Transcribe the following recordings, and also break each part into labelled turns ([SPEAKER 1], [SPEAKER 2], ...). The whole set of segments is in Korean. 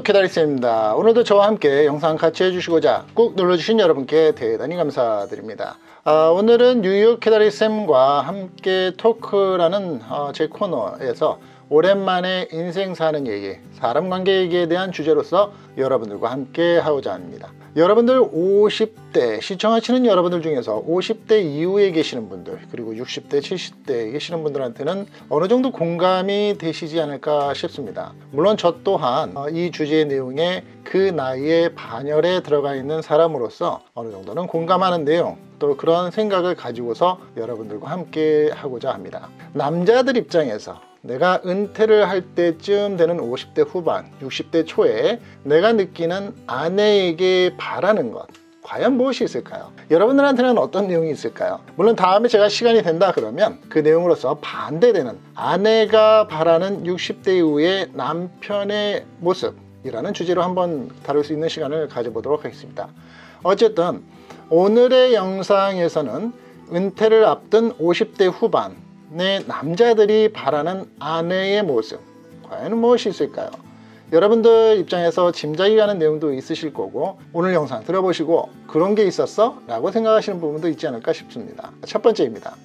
[SPEAKER 1] 쾌다리쌤입니다. 오늘도 저와 함께 영상 같이 해주시고자 꾹 눌러주신 여러분께 대단히 감사드립니다. 오늘은 뉴욕 쾌다리쌤과 함께 토크라는 제 코너에서 오랜만에 인생 사는 얘기, 사람 관계 얘기에 대한 주제로서 여러분들과 함께 하고자 합니다. 여러분들 50대, 시청하시는 여러분들 중에서 50대 이후에 계시는 분들, 그리고 60대, 70대에 계시는 분들한테는 어느 정도 공감이 되시지 않을까 싶습니다. 물론 저 또한 이 주제의 내용에 그 나이의 반열에 들어가 있는 사람으로서 어느 정도는 공감하는 내용, 또 그런 생각을 가지고서 여러분들과 함께 하고자 합니다. 남자들 입장에서 내가 은퇴를 할 때쯤 되는 50대 후반, 60대 초에 내가 느끼는 아내에게 바라는 것, 과연 무엇이 있을까요? 여러분들한테는 어떤 내용이 있을까요? 물론 다음에 제가 시간이 된다 그러면 그 내용으로서 반대되는 아내가 바라는 60대 이후의 남편의 모습이라는 주제로 한번 다룰 수 있는 시간을 가져보도록 하겠습니다. 어쨌든 오늘의 영상에서는 은퇴를 앞둔 50대 후반 남자들이 바라는 아내의 모습, 과연 무엇이 있을까요? 여러분들 입장에서 짐작이 가는 내용도 있으실 거고, 오늘 영상 들어보시고 그런 게 있었어? 라고 생각하시는 부분도 있지 않을까 싶습니다. 첫 번째입니다.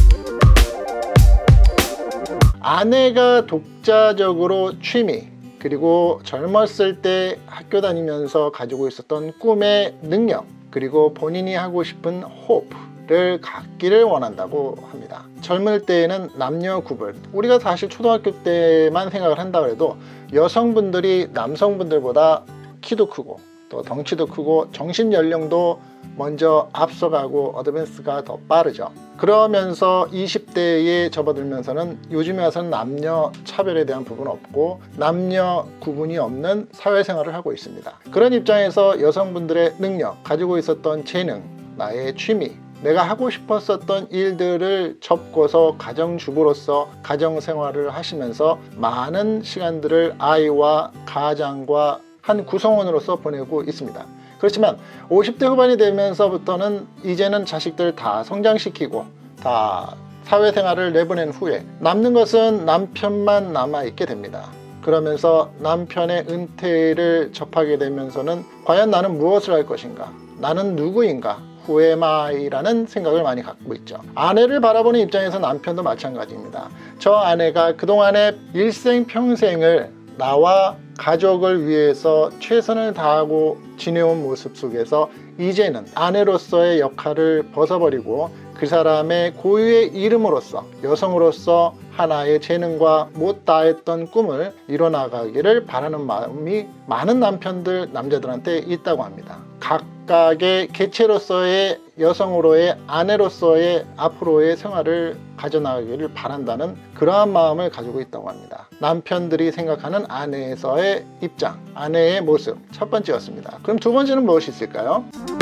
[SPEAKER 1] 아내가 독자적으로 취미, 그리고 젊었을 때 학교 다니면서 가지고 있었던 꿈의 능력, 그리고 본인이 하고 싶은 호프를 갖기를 원한다고 합니다. 젊을 때에는 남녀 구분, 우리가 사실 초등학교 때만 생각을 한다 그래도 여성분들이 남성분들보다 키도 크고 또 덩치도 크고 정신 연령도 먼저 앞서가고 어드밴스가 더 빠르죠. 그러면서 20대에 접어들면서는 요즘에 와서는 남녀 차별에 대한 부분은 없고 남녀 구분이 없는 사회생활을 하고 있습니다. 그런 입장에서 여성분들의 능력, 가지고 있었던 재능, 나의 취미, 내가 하고 싶었었던 일들을 접고서 가정주부로서 가정생활을 하시면서 많은 시간들을 아이와 가장과 한 구성원으로서 보내고 있습니다. 그렇지만 50대 후반이 되면서부터는 이제는 자식들 다 성장시키고 다 사회생활을 내보낸 후에 남는 것은 남편만 남아있게 됩니다. 그러면서 남편의 은퇴를 접하게 되면서는 과연 나는 무엇을 할 것인가? 나는 누구인가? Who am I? 라는 생각을 많이 갖고 있죠. 아내를 바라보는 입장에서 남편도 마찬가지입니다. 저 아내가 그동안의 일생평생을 나와 가족을 위해서 최선을 다하고 지내온 모습 속에서 이제는 아내로서의 역할을 벗어버리고 그 사람의 고유의 이름으로서, 여성으로서 하나의 재능과 못 다했던 꿈을 이뤄나가기를 바라는 마음이 많은 남편들, 남자들한테 있다고 합니다. 각각의 개체로서의 여성으로의 아내로서의 앞으로의 생활을 가져나가기를 바란다는 그러한 마음을 가지고 있다고 합니다. 남편들이 생각하는 아내에서의 입장, 아내의 모습, 첫 번째였습니다. 그럼 두 번째는 무엇이 있을까요?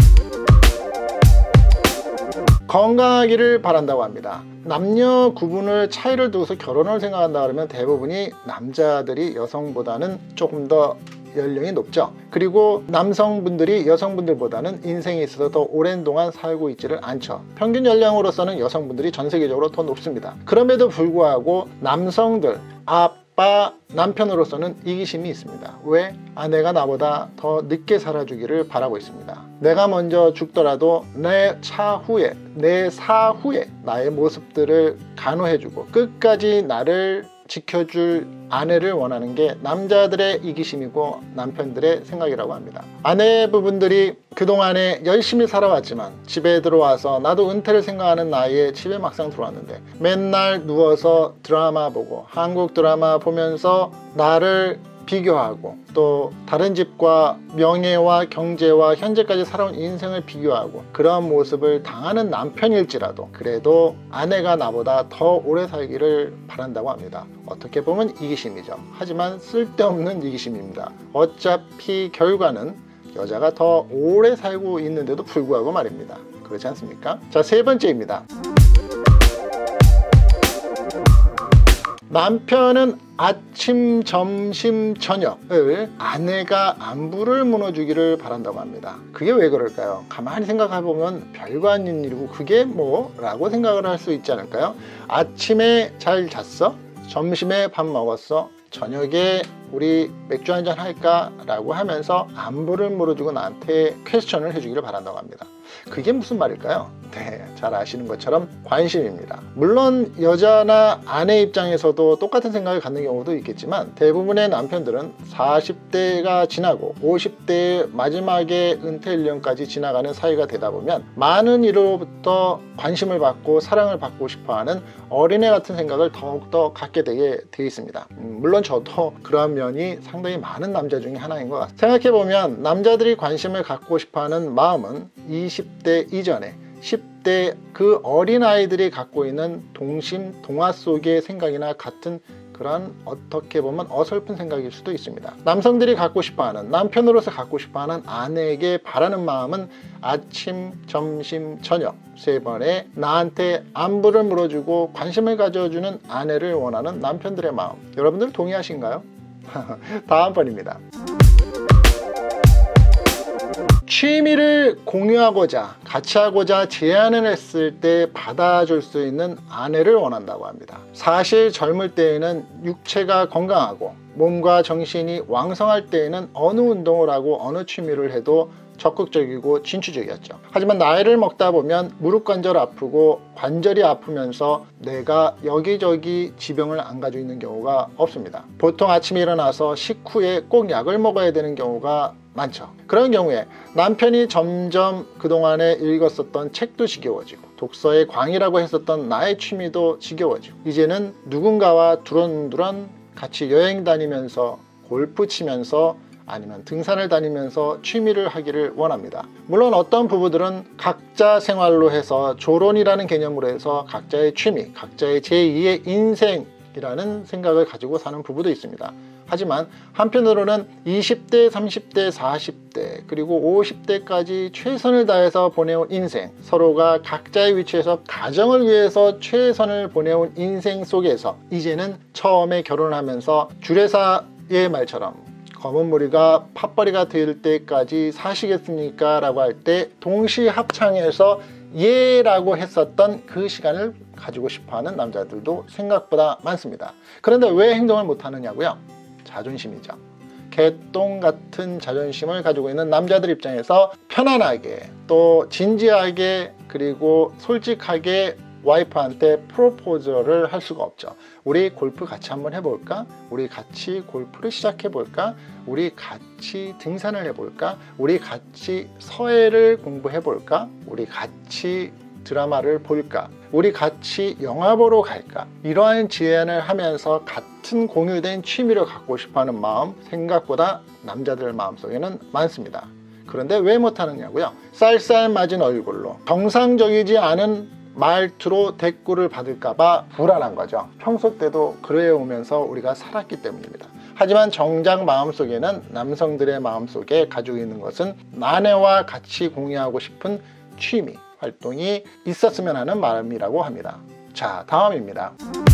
[SPEAKER 1] 건강하기를 바란다고 합니다. 남녀 구분을 차이를 두고서 결혼을 생각한다 그러면 대부분이 남자들이 여성보다는 조금 더 연령이 높죠. 그리고 남성분들이 여성분들보다는 인생에 있어서 더 오랜 동안 살고 있지를 않죠. 평균 연령으로서는 여성분들이 전 세계적으로 더 높습니다. 그럼에도 불구하고 남성들, 아빠, 남편으로서는 이기심이 있습니다. 왜? 아내가 나보다 더 늦게 살아주기를 바라고 있습니다. 내가 먼저 죽더라도 내 차후에, 내 사후에 나의 모습들을 간호해주고 끝까지 나를 지켜줄 아내를 원하는 게 남자들의 이기심이고 남편들의 생각이라고 합니다. 아내 부분들이 그동안에 열심히 살아왔지만 집에 들어와서 나도 은퇴를 생각하는 나이에 집에 막상 들어왔는데 맨날 누워서 드라마 보고 한국 드라마 보면서 나를 비교하고 또 다른 집과 명예와 경제와 현재까지 살아온 인생을 비교하고 그런 모습을 당하는 남편일지라도 그래도 아내가 나보다 더 오래 살기를 바란다고 합니다. 어떻게 보면 이기심이죠. 하지만 쓸데없는 이기심입니다. 어차피 결과는 여자가 더 오래 살고 있는데도 불구하고 말입니다. 그렇지 않습니까? 자, 세 번째입니다. 남편은 아침, 점심, 저녁을 아내가 안부를 물어주기를 바란다고 합니다. 그게 왜 그럴까요? 가만히 생각해보면 별거 아닌 일이고 그게 뭐? 라고 생각을 할 수 있지 않을까요? 아침에 잘 잤어? 점심에 밥 먹었어? 저녁에 우리 맥주 한잔 할까? 라고 하면서 안부를 물어주고 나한테 퀘스천을 해주기를 바란다고 합니다. 그게 무슨 말일까요? 네, 잘 아시는 것처럼 관심입니다. 물론 여자나 아내 입장에서도 똑같은 생각을 갖는 경우도 있겠지만 대부분의 남편들은 40대가 지나고 50대의 마지막에 은퇴 연령까지 지나가는 사이가 되다 보면 많은 이로부터 관심을 받고 사랑을 받고 싶어하는 어린애 같은 생각을 더욱더 갖게 되게 돼 있습니다. 물론 저도 그러한 면이 상당히 많은 남자 중에 하나인 것 같습니다. 생각해보면 남자들이 관심을 갖고 싶어하는 마음은 20대 이전에 10대 그 어린아이들이 갖고 있는 동심, 동화 속의 생각이나 같은 그런 어떻게 보면 어설픈 생각일 수도 있습니다. 남성들이 갖고 싶어하는, 남편으로서 갖고 싶어하는 아내에게 바라는 마음은 아침, 점심, 저녁 3번에 나한테 안부를 물어주고 관심을 가져주는 아내를 원하는 남편들의 마음. 여러분들 동의하신가요? 다음번입니다. 취미를 공유하고자 같이 하고자 제안을 했을 때 받아줄 수 있는 아내를 원한다고 합니다. 사실 젊을 때에는 육체가 건강하고 몸과 정신이 왕성할 때에는 어느 운동을 하고 어느 취미를 해도 적극적이고 진취적이었죠. 하지만 나이를 먹다 보면 무릎 관절 아프고 관절이 아프면서 내가 여기저기 지병을 안 가지고 있는 경우가 없습니다. 보통 아침에 일어나서 식후에 꼭 약을 먹어야 되는 경우가 많죠. 그런 경우에 남편이 점점 그동안에 읽었었던 책도 지겨워지고 독서의 광이라고 했었던 나의 취미도 지겨워지고 이제는 누군가와 두런두런 같이 여행 다니면서 골프 치면서 아니면 등산을 다니면서 취미를 하기를 원합니다. 물론 어떤 부부들은 각자 생활로 해서 조론이라는 개념으로 해서 각자의 취미, 각자의 제2의 인생이라는 생각을 가지고 사는 부부도 있습니다. 하지만 한편으로는 20대, 30대, 40대 그리고 50대까지 최선을 다해서 보내온 인생, 서로가 각자의 위치에서 가정을 위해서 최선을 보내온 인생 속에서 이제는 처음에 결혼하면서 주례사의 말처럼 검은 머리가 팥벌이가 될 때까지 사시겠습니까? 라고 할 때 동시 합창해서 예 라고 했었던 그 시간을 가지고 싶어하는 남자들도 생각보다 많습니다. 그런데 왜 행동을 못하느냐고요? 자존심이죠. 개똥 같은 자존심을 가지고 있는 남자들 입장에서 편안하게 또 진지하게 그리고 솔직하게 와이프한테 프로포즈를 할 수가 없죠. 우리 골프 같이 한번 해볼까? 우리 같이 골프를 시작해볼까? 우리 같이 등산을 해볼까? 우리 같이 서예를 공부해볼까? 우리 같이 드라마를 볼까? 우리 같이 영화 보러 갈까? 이러한 제안을 하면서 같은 공유된 취미를 갖고 싶어하는 마음 생각보다 남자들 마음속에는 많습니다. 그런데 왜 못하느냐고요? 쌀쌀맞은 얼굴로 정상적이지 않은 말투로 대꾸를 받을까봐 불안한 거죠. 평소 때도 그래오면서 우리가 살았기 때문입니다. 하지만 정작 마음속에는 남성들의 마음속에 가지고 있는 것은 아내와 같이 공유하고 싶은 취미, 활동이 있었으면 하는 마음이라고 합니다. 자, 다음입니다.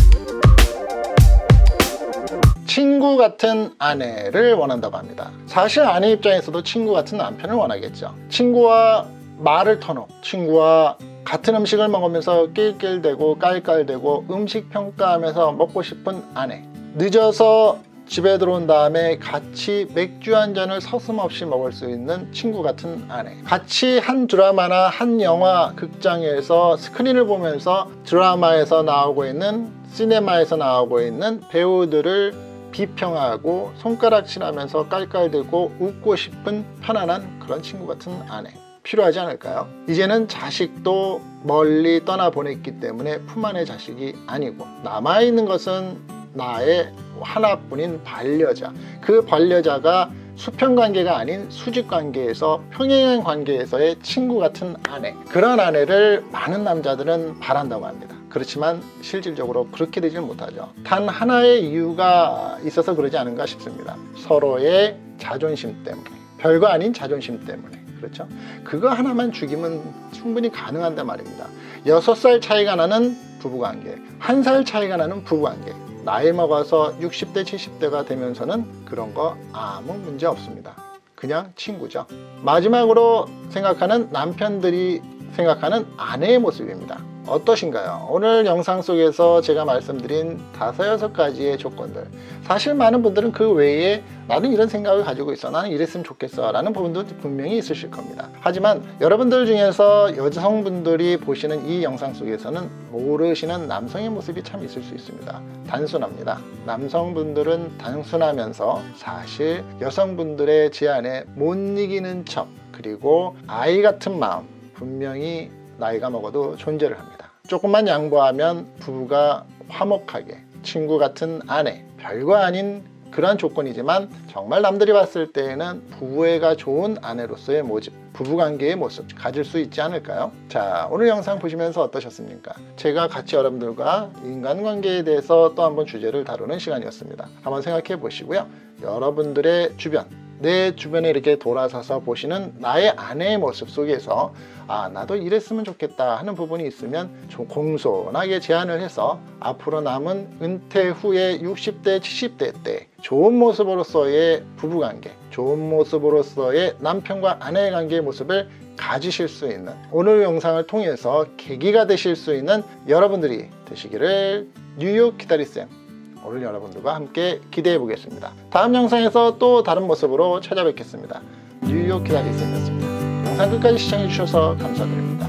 [SPEAKER 1] 친구 같은 아내를 원한다고 합니다. 사실 아내 입장에서도 친구 같은 남편을 원하겠죠. 친구와 말을 터놓고 친구와 같은 음식을 먹으면서 낄낄대고 깔깔대고 음식 평가하면서 먹고 싶은 아내, 늦어서 집에 들어온 다음에 같이 맥주 한 잔을 서슴없이 먹을 수 있는 친구 같은 아내, 같이 한 드라마나 한 영화 극장에서 스크린을 보면서 드라마에서 나오고 있는 시네마에서 나오고 있는 배우들을 비평하고 손가락질하면서 깔깔대고 웃고 싶은 편안한 그런 친구 같은 아내 필요하지 않을까요? 이제는 자식도 멀리 떠나보냈기 때문에 품 안의 자식이 아니고 남아있는 것은 나의 하나뿐인 반려자, 그 반려자가 수평관계가 아닌 수직관계에서 평행한 관계에서의 친구 같은 아내, 그런 아내를 많은 남자들은 바란다고 합니다. 그렇지만 실질적으로 그렇게 되질 못하죠. 단 하나의 이유가 있어서 그러지 않은가 싶습니다. 서로의 자존심 때문에, 별거 아닌 자존심 때문에. 그렇죠? 그거 하나만 죽이면 충분히 가능한단 말입니다. 6살 차이가 나는 부부관계, 1살 차이가 나는 부부관계, 나이 먹어서 60대 70대가 되면서는 그런 거 아무 문제 없습니다. 그냥 친구죠. 마지막으로 생각하는 남편들이 생각하는 아내의 모습입니다. 어떠신가요? 오늘 영상 속에서 제가 말씀드린 5-6가지의 조건들, 사실 많은 분들은 그 외에 나는 이런 생각을 가지고 있어, 나는 이랬으면 좋겠어 라는 부분도 분명히 있으실 겁니다. 하지만 여러분들 중에서 여성분들이 보시는 이 영상 속에서는 모르시는 남성의 모습이 참 있을 수 있습니다. 단순합니다. 남성분들은 단순하면서 사실 여성분들의 제안에 못 이기는 척, 그리고 아이 같은 마음, 분명히 나이가 먹어도 존재를 합니다. 조금만 양보하면 부부가 화목하게, 친구 같은 아내, 별거 아닌 그런 조건이지만 정말 남들이 봤을 때에는 부부애가 좋은 아내로서의 모습, 부부관계의 모습 가질 수 있지 않을까요? 자, 오늘 영상 보시면서 어떠셨습니까? 제가 같이 여러분들과 인간관계에 대해서 또 한번 주제를 다루는 시간이었습니다. 한번 생각해 보시고요. 여러분들의 주변, 내 주변에 이렇게 돌아서서 보시는 나의 아내의 모습 속에서 나도 이랬으면 좋겠다 하는 부분이 있으면 좀 공손하게 제안을 해서 앞으로 남은 은퇴 후에 60대, 70대 때 좋은 모습으로서의 부부관계, 좋은 모습으로서의 남편과 아내의 관계의 모습을 가지실 수 있는, 오늘 영상을 통해서 계기가 되실 수 있는 여러분들이 되시기를 뉴욕 기다리쌤, 오늘 여러분들과 함께 기대해 보겠습니다. 다음 영상에서 또 다른 모습으로 찾아뵙겠습니다. 뉴욕 기다리쌤이었습니다. 영상 끝까지 시청해 주셔서 감사드립니다.